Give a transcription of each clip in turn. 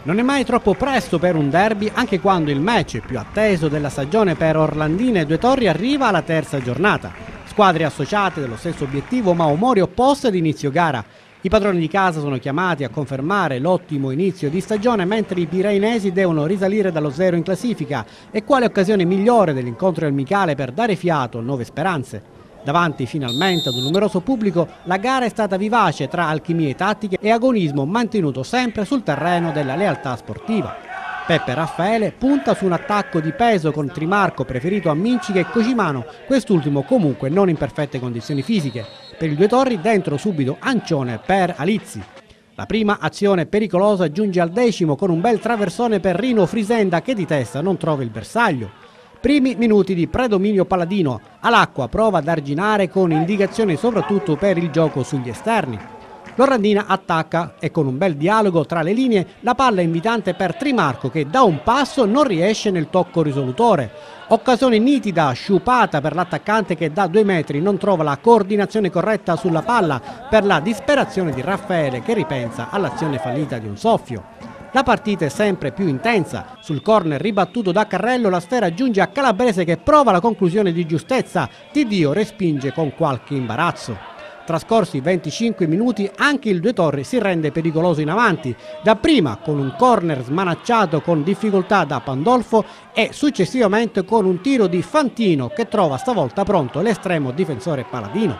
Non è mai troppo presto per un derby, anche quando il match più atteso della stagione per Orlandina e Due Torri arriva alla terza giornata. Squadre associate dello stesso obiettivo ma umori opposti ad inizio gara. I padroni di casa sono chiamati a confermare l'ottimo inizio di stagione, mentre i pireinesi devono risalire dallo zero in classifica. E quale occasione migliore dell'incontro amicale per dare fiato a nuove speranze? Davanti finalmente ad un numeroso pubblico, la gara è stata vivace tra alchimie tattiche e agonismo mantenuto sempre sul terreno della lealtà sportiva. Peppe Raffaele punta su un attacco di peso con Trimarco preferito a Mincica e Cocimano, quest'ultimo comunque non in perfette condizioni fisiche. Per il Due Torri dentro subito Ancione per Alizzi. La prima azione pericolosa giunge al 10° con un bel traversone per Rino Frisenda che di testa non trova il bersaglio. Primi minuti di predominio paladino, all'acqua prova ad arginare con indicazioni soprattutto per il gioco sugli esterni. L'Orlandina attacca e con un bel dialogo tra le linee la palla è invitante per Trimarco che da un passo non riesce nel tocco risolutore. Occasione nitida, sciupata per l'attaccante che da 2 metri non trova la coordinazione corretta sulla palla per la disperazione di Raffaele che ripensa all'azione fallita di un soffio. La partita è sempre più intensa. Sul corner ribattuto da Carrello la sfera giunge a Calabrese che prova la conclusione di giustezza. Di Dio respinge con qualche imbarazzo. Trascorsi 25 minuti anche il Due Torri si rende pericoloso in avanti, dapprima con un corner smanacciato con difficoltà da Pandolfo e successivamente con un tiro di Fantino che trova stavolta pronto l'estremo difensore paladino.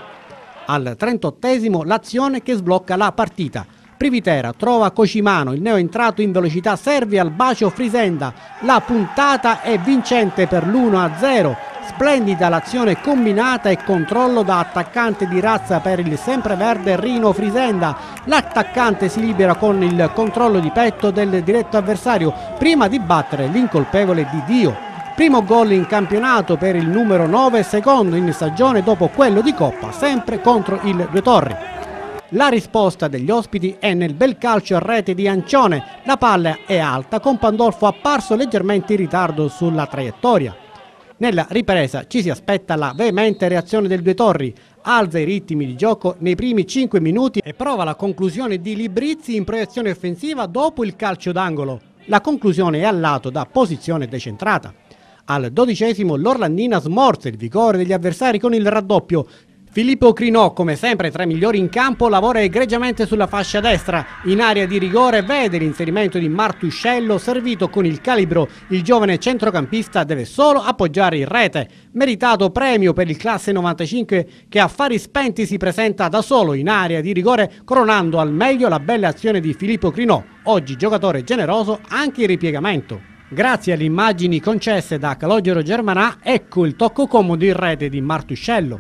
Al 38° l'azione che sblocca la partita. Privitera trova Cocimano, il neo entrato in velocità serve al bacio Frisenda, la puntata è vincente per l'1-0, splendida l'azione combinata e controllo da attaccante di razza per il sempreverde Rino Frisenda, l'attaccante si libera con il controllo di petto del diretto avversario prima di battere l'incolpevole Di Dio. Primo gol in campionato per il numero 9, secondo in stagione dopo quello di Coppa, sempre contro il Due Torri. La risposta degli ospiti è nel bel calcio a rete di Ancione, la palla è alta con Pandolfo apparso leggermente in ritardo sulla traiettoria. Nella ripresa ci si aspetta la veemente reazione del Due Torri, alza i ritmi di gioco nei primi 5 minuti e prova la conclusione di Librizzi in proiezione offensiva dopo il calcio d'angolo. La conclusione è al lato da posizione decentrata. Al 12° l'Orlandina smorza il vigore degli avversari con il raddoppio. Filippo Crinò, come sempre tra i migliori in campo, lavora egregiamente sulla fascia destra. In area di rigore vede l'inserimento di Martuscello servito con il calibro. Il giovane centrocampista deve solo appoggiare in rete. Meritato premio per il classe 95 che a fari spenti si presenta da solo in area di rigore, coronando al meglio la bella azione di Filippo Crinò, oggi giocatore generoso anche in ripiegamento. Grazie alle immagini concesse da Calogero Germanà, ecco il tocco comodo in rete di Martuscello.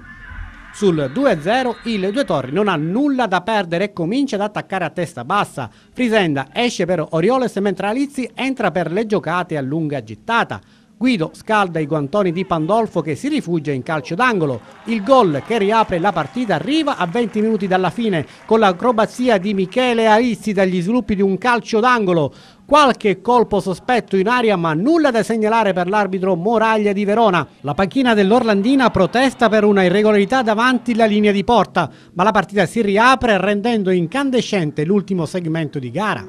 Sul 2-0 il Due Torri non ha nulla da perdere e comincia ad attaccare a testa bassa. Frisenda esce per Orioles mentre Alizzi entra per le giocate a lunga gittata. Guido scalda i guantoni di Pandolfo che si rifugia in calcio d'angolo. Il gol che riapre la partita arriva a 20 minuti dalla fine con l'acrobazia di Michele Alizzi dagli sviluppi di un calcio d'angolo. Qualche colpo sospetto in aria ma nulla da segnalare per l'arbitro Moraglia di Verona. La panchina dell'Orlandina protesta per una irregolarità davanti la linea di porta, ma la partita si riapre rendendo incandescente l'ultimo segmento di gara.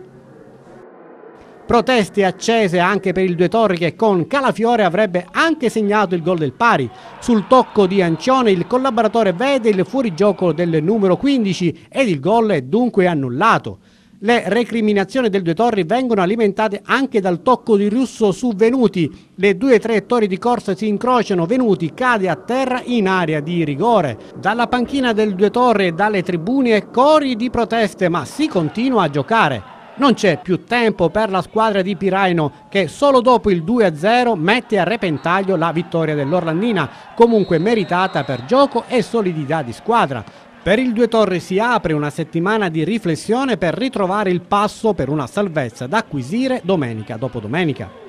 Proteste accese anche per il Due Torri che con Calafiore avrebbe anche segnato il gol del pari. Sul tocco di Ancione il collaboratore vede il fuorigioco del numero 15 ed il gol è dunque annullato. Le recriminazioni del Due Torri vengono alimentate anche dal tocco di Russo su Venuti. Le due traiettorie di corsa si incrociano, Venuti cade a terra in area di rigore. Dalla panchina del Due Torri e dalle tribune cori di proteste, ma si continua a giocare. Non c'è più tempo per la squadra di Piraino che solo dopo il 2-0 mette a repentaglio la vittoria dell'Orlandina, comunque meritata per gioco e solidità di squadra. Per il Due Torri si apre una settimana di riflessione per ritrovare il passo per una salvezza da acquisire domenica dopo domenica.